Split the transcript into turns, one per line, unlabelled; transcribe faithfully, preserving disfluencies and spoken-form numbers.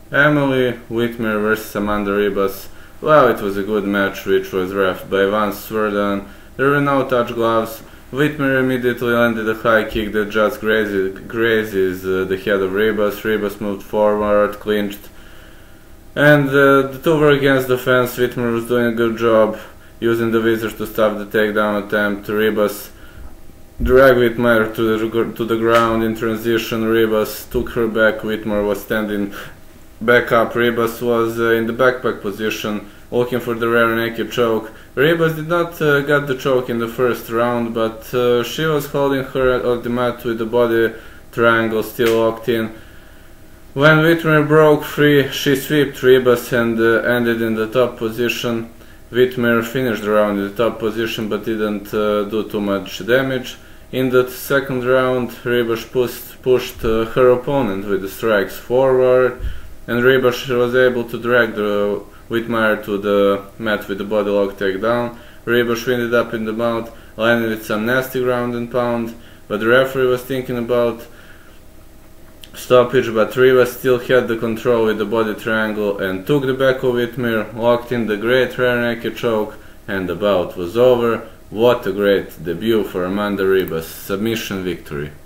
Emily Whitmer versus Amanda Ribas. Well, it was a good match which was ref by Vance Swerdan. There were no touch gloves. Whitmer immediately landed a high kick that just grazes, grazes uh, the head of Ribas. Ribas moved forward, clinched. And uh, the two were against the fence. Whitmer was doing a good job using the visors to stop the takedown attempt. Ribas dragged Whitmer to the, to the ground in transition. Ribas took her back. Whitmer was standing back up. Ribas was uh, in the backpack position, looking for the rear naked choke. Ribas did not uh, get the choke in the first round, but uh, she was holding her on the mat with the body triangle still locked in. When Whitmer broke free, she swept Ribas and uh, ended in the top position. Whitmer finished the round in the top position but didn't uh, do too much damage. In the second round, Ribas pushed, pushed uh, her opponent with the strikes forward, and Ribas was able to drag the Whitmer to the mat with the body lock takedown. Ribas ended up in the mount, landing with some nasty ground and pound, but the referee was thinking about stoppage, but Ribas still had the control with the body triangle and took the back of Whitmer, locked in the great rear naked choke, and the bout was over. What a great debut for Amanda Ribas. Submission victory.